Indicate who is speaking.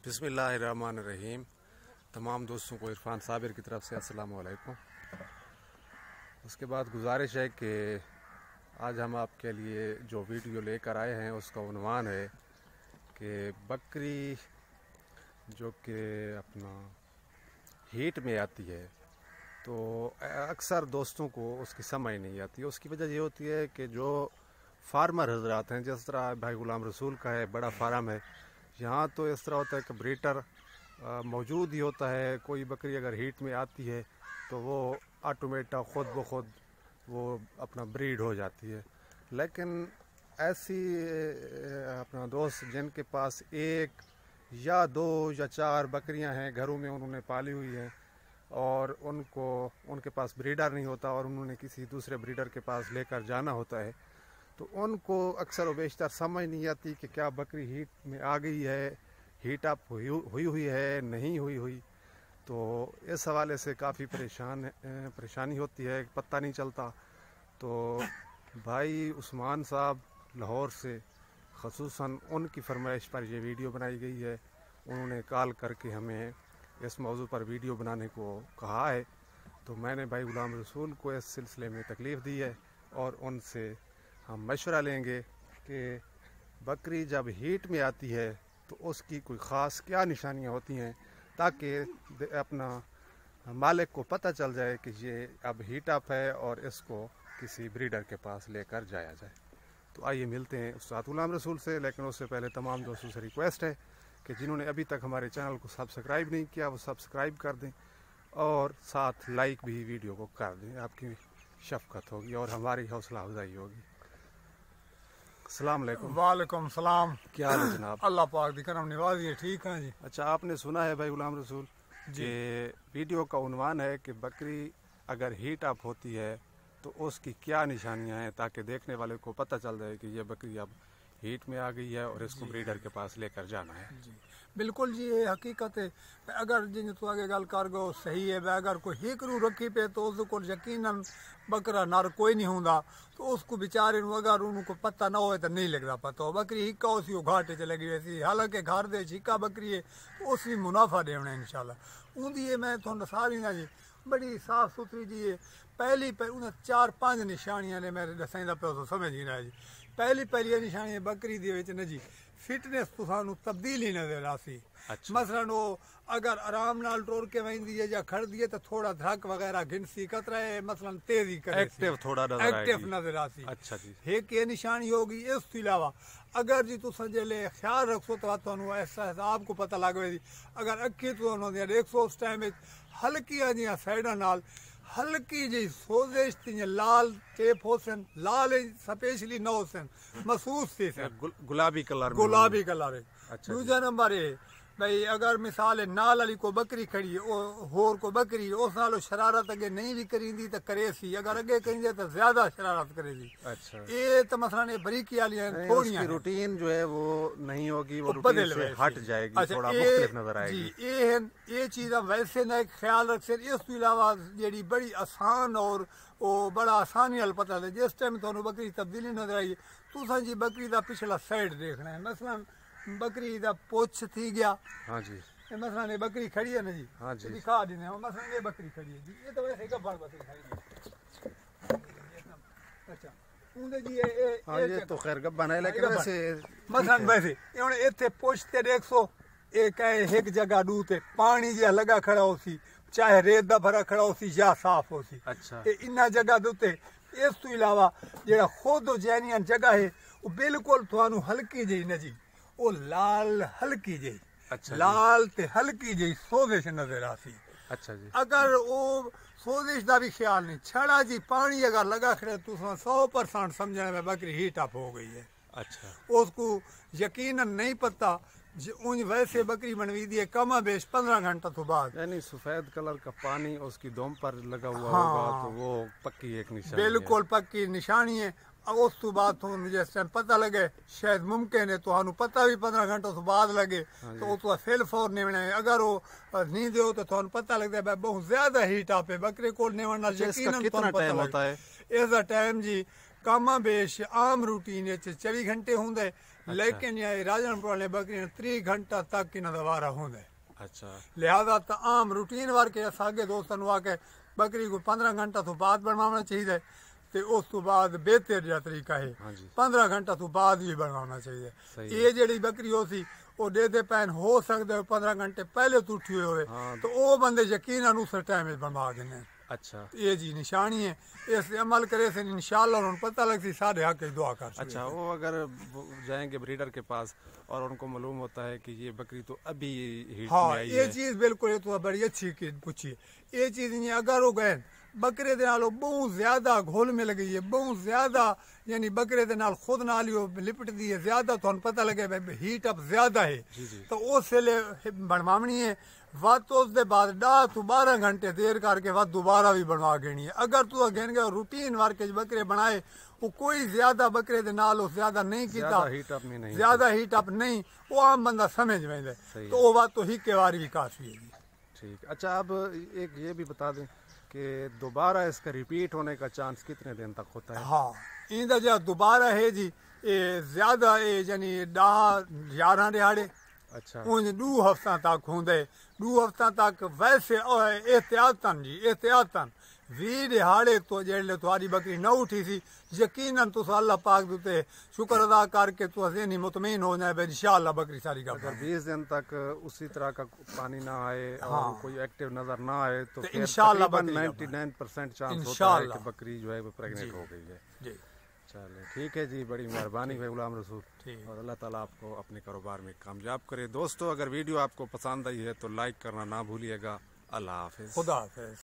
Speaker 1: बिस्मिल्लाहिर्रहमानिर्रहीम। तमाम दोस्तों को इरफान साबिर की तरफ से अस्सलाम वालेकुम। उसके बाद गुजारिश है कि आज हम आपके लिए जो वीडियो लेकर आए हैं उसका उन्वान है कि बकरी जो कि अपना हीट में आती है तो अक्सर दोस्तों को उसकी समझ नहीं आती। उसकी वजह ये होती है कि जो फार्मर हजरात हैं, जिस तरह भाई गुलाम रसूल का है, बड़ा फार्म है, यहाँ तो इस तरह होता है कि ब्रीडर मौजूद ही होता है। कोई बकरी अगर हीट में आती है तो वो ऑटोमेटिक ख़ुद ब खुद वो अपना ब्रीड हो जाती है। लेकिन ऐसी अपना दोस्त जिनके पास एक या दो या चार बकरियां हैं, घरों में उन्होंने पाली हुई हैं और उनके पास ब्रीडर नहीं होता और उन्होंने किसी दूसरे ब्रीडर के पास लेकर जाना होता है, तो उनको अक्सर व बेशतर समझ नहीं आती कि क्या बकरी हीट में आ गई है, हीट अप हुई है, नहीं हुई। तो इस हवाले से काफ़ी परेशानी होती है, पता नहीं चलता। तो भाई उस्मान साहब लाहौर से ख़ुसूसन उनकी फरमाइश पर यह वीडियो बनाई गई है। उन्होंने कॉल करके हमें इस मौजू पर वीडियो बनाने को कहा है, तो मैंने भाई गुलाम रसूल को इस सिलसिले में तकलीफ़ दी है और उनसे हम मशवरा लेंगे कि बकरी जब हीट में आती है तो उसकी कोई ख़ास क्या निशानियां होती हैं, ताकि अपना मालिक को पता चल जाए कि ये अब हीट अप है और इसको किसी ब्रीडर के पास लेकर जाया जाए। तो आइए मिलते हैं उस्ताद गुलाम रसूल से। लेकिन उससे पहले तमाम दोस्तों से रिक्वेस्ट है कि जिन्होंने अभी तक हमारे चैनल को सब्सक्राइब नहीं किया वो सब्सक्राइब कर दें और साथ लाइक भी वीडियो को कर दें। आपकी शफकत होगी और हमारी हौसला अफजाई होगी। अस्सलाम वालेकुम।
Speaker 2: वालेकुम सलाम।
Speaker 1: क्या हाल है जनाब?
Speaker 2: अल्लाह पाक दी करम नवाज़ी है, ठीक है जी।
Speaker 1: अच्छा, आपने सुना है भाई गुलाम रसूल कि वीडियो का उन्वान है कि बकरी अगर हीट अप होती है तो उसकी क्या निशानियां हैं, ताकि देखने वाले को पता चल जाए कि ये बकरी अब हीट में आ गई है और इसको ब्रीडर के पास लेकर जाना है।
Speaker 2: जी बिल्कुल जी, ये हकीकत है। अगर जिन तू आगे गल कर गो सही है, अगर कोई हिकरू रखी पे तो उस को यकीनन बकरा नर कोई नहीं होंदा, तो उसको बेचारे अगर उनको पता ना हो तो नहीं लगता पता हो। बकरी हिक्का उसी घाटे च लगी वैसी, हालांकि घर दे हिक्का बकरी है तो उसी मुनाफा देना इंशाल्लाह उंदी है। मैं थोड़ा सारी ना जी बड़ी साफ सुथरी जी है। पहली उन्हें 4-5 निशानियां ने मेरे दसाइंदा पे तो समझ ही ना जी। पहली निशानी बकरी दे विच न जी फिटनेस तो सानू तब्दीली नजर आसी।
Speaker 1: अच्छा।
Speaker 2: मसलन वो अगर आराम नाल टोर के वही है या खड़दी है तो थोड़ा धक वगैरह गिनसी कतरा है, मसलन तेजी करे
Speaker 1: एक्टिव थोड़ा
Speaker 2: एक्टिव नजर आसी।
Speaker 1: अच्छा जी।
Speaker 2: एक ये निशानी होगी। इस तो अलावा अगर जी तुम जल्ले ख्याल रखो तो तुहानू ऐसा आपको पता लग वे अगर अखी तो देखो उस टाइम हल्की जी साइडा नाल हल्की जी सोजिश लाल टेप होसन, लाल स्पेशली न होसन, महसूस थी
Speaker 1: गुलाबी कलर
Speaker 2: है।
Speaker 1: अच्छा।
Speaker 2: दूजा नंबर है भाई अगर मिसाल है नाल वाली को बकरी खड़ी है होर को बकरी है उस नालों शरारत अगे नहीं भी करींदी तो करे सी, अगर अगे करेंगे तो ज्यादा शरारत करेगी।
Speaker 1: अच्छा।
Speaker 2: ये तो मसलन ये बरीकी वाली थोड़ी
Speaker 1: रूटीन जो है वो नहीं होगी, वो रूटीन से हट जाएगी। अच्छा, थोड़ा मुख्तलिफ नजर आएगी।
Speaker 2: ये चीज़ वैसे ना ख्याल रख सर। इस तो अलावा जी बड़ी आसान और वो बड़ा आसानी वाल पता है जिस टाइम तुहानू बकरी तब्दीली नजर आई तुसा जी बकरी का पिछला साइड देखना है। मसलन बकरी का पुछ थी गया।
Speaker 1: हाँ जी।
Speaker 2: मसलन ये बकरी खड़ी है ना जी।
Speaker 1: हाँ जी।
Speaker 2: दिखा देने मसलन ये बकरी खड़ी है जी, ये तो वैसे गब्बर बकरी खड़ी है। अच्छा जी
Speaker 1: ये तो खैर गब्बन है, लेकिन वैसे
Speaker 2: मसलन वैसे उन्हें इतने पुछते देख सो एक एक जगह डूते पानी जो लगा खड़ा हो सी, चाहे रेत का भरा खड़ा हो सी या साफ हो सी।
Speaker 1: अच्छा।
Speaker 2: इन्ना जगह दुते इस तो अलावा जो खुद जैनिया जगह है वो बिल्कुल थानू हल्की जी न जी वो लाल हल्की जी।
Speaker 1: अच्छा।
Speaker 2: लाल ते हल्की जी सोजिश नजर आसी।
Speaker 1: अच्छा जी।
Speaker 2: अगर वो सोजिश का भी ख्याल नहीं छड़ा जी पानी अगर लगा खड़े तो 100% समझने में बकरी हीट अप हो गई है।
Speaker 1: अच्छा।
Speaker 2: उसको यकीनन नहीं पता उन वैसे बकरी बनवी दी है कमा बेश 15 घंटा तो बाद,
Speaker 1: यानी सफेद कलर का पानी उसकी दम पर लगा हुआ
Speaker 2: हाँ,
Speaker 1: होगा तो वो पक्की एक निशानी
Speaker 2: बिल्कुल पक्की निशानी है। उस तो बाद तो जिस टाइम पता लगे शायद मुमकिन है तो पता भी 15 घंटों तो बाद लगे तो वो फिल फॉर नेवना है। अगर वो नहीं दो तो थानू पता लगता है बहुत ज्यादा हीट आप है बकरे को नेवना।
Speaker 1: कितना टाइम होता है
Speaker 2: इसका टाइम जी कामा बेश आम रूटीन 24 घंटे होंगे, لیکن یہ راجن پرانے بکری 3 گھنٹہ تک ان دوارا ہوں
Speaker 1: اچھا
Speaker 2: لہذا تو عام روٹین وار کے ساگے دوستوں آ کے بکری کو 15 گھنٹہ تو بعد بنوانا چاہیے تے اس تو بعد بہتر جا طریقہ ہے 15 گھنٹہ تو بعد بھی بنوانا چاہیے یہ جڑی بکری ہو سی وہ دے دے پین ہو سکتا ہے 15 گھنٹے پہلے تو اٹھی ہوئے تو وہ بندے یقیناً اس ٹائم بنوا دینے
Speaker 1: اچھا
Speaker 2: یہ جی نشانی ہے اس عمل کرے سے انشاءاللہ انہوں پتہ لگتی سارے حق کی دعا کر سکتے
Speaker 1: اچھا وہ اگر جائیں گے بریڈر کے پاس اور ان کو معلوم ہوتا ہے کہ یہ بکری تو ابھی ہیٹ میں آئی ہے
Speaker 2: یہ چیز بالکل یہ تو بڑی اچھی پوچھی یہ چیز اگر ہو گئے بکرے دے نال بہت زیادہ گھول مل گئی ہے بہت زیادہ یعنی بکرے دے نال خود نال لپٹ دی ہے زیادہ تو پتہ لگے ہیٹ اپ زیادہ ہے تو اس لیے بنوانی ہے وقت اس دے بعد 10 تو 12 گھنٹے دیر کر کے وقت دوبارہ بھی بنوا گینی ہے اگر تو گین گے روٹین وار کے بکرے بنائے وہ کوئی زیادہ بکرے دے نال زیادہ نہیں کیتا زیادہ ہیٹ اپ نہیں وہ عام بندہ سمجھ میں دے تو وہ بات تو ہی کے واری بھی کافی ہے
Speaker 1: ٹھیک اچھا اب ایک یہ بھی بتا دیں کہ دوبارہ اس کا ریپیٹ ہونے کا چانس کتنے دن تک ہوتا ہے
Speaker 2: ہاں ایندا جا دوبارہ ہے جی زیادہ یعنی 10-11 دہاڑے
Speaker 1: اچھا
Speaker 2: ان 2 ہفتہ تک ہوندے 2 ہفتہ تک ویسے احتیاطاً جی احتیاطاً 20 دہاڑے تو جڑے تہاڈی بکری نہ اٹھی سی یقیناً تو اللہ پاک دے شکر ادا کر کے تو ذہنی مطمئن ہو جائے انشاءاللہ بکری ساری کا
Speaker 1: اگر 20 دن تک اسی طرح کا پانی نہ آئے اور کوئی ایکٹیو نظر نہ آئے تو
Speaker 2: انشاءاللہ
Speaker 1: 99% چانس ہوتا ہے کہ بکری جو ہے وہ پریگننٹ ہو گئی ہے
Speaker 2: جی
Speaker 1: چلے ٹھیک ہے جی بڑی مہربانی ہے غلام رسول اور اللہ تعالیٰ آپ کو اپنے کاروبار میں کامیاب کرے دوستو اگر ویڈیو آپ کو پسند آئی ہے تو لائک کرنا نہ بھولیے گا اللہ حافظ
Speaker 2: خدا حافظ